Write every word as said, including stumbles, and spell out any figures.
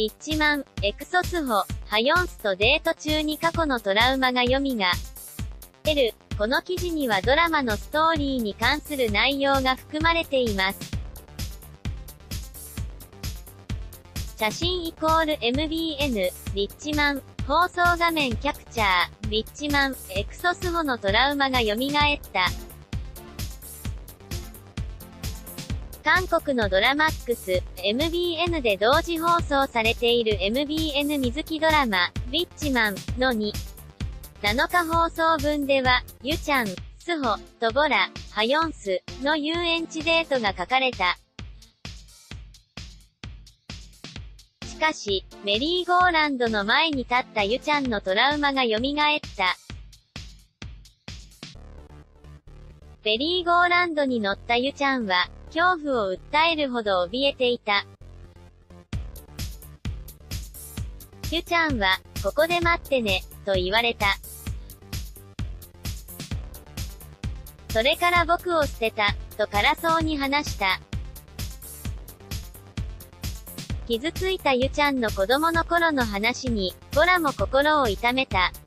ピッチマン、エクソスホ、ハヨンスとデート中に過去のトラウマが蘇る。この記事にはドラマのストーリーに関する内容が含まれています。写真イコール エムビーエヌ、リッチマン、放送画面キャプチャー、リッチマン、エクソスホのトラウマが蘇った。韓国のドラマックス、エムビーエヌ で同時放送されている エムビーエヌ 水木ドラマ、リッチマンのに、なのか放送分では、ユチャン、スホ、トボラ、ハヨンスの遊園地デートが書かれた。しかし、メリーゴーランドの前に立ったユチャンのトラウマが蘇った。メリーゴーランドに乗ったユチャンは、恐怖を訴えるほど怯えていた。ユチャンは、ここで待ってね、と言われた。それから僕を捨てた、と辛そうに話した。傷ついたユチャンの子供の頃の話に、ボラも心を痛めた。